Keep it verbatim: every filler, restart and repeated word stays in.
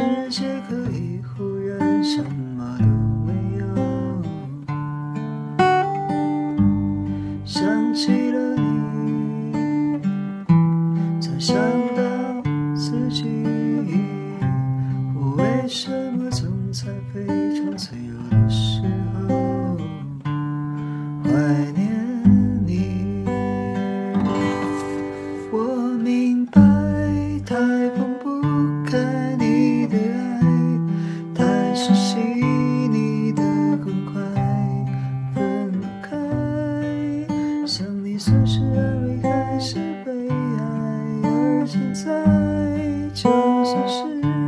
世界可以忽然什么都没有，想起了你，才想到自己，我为什么总在非常脆弱的时候怀念你。我明白太放不开你的爱，太熟悉你的很快分不开，想你算是安慰还是悲哀，而现在就算是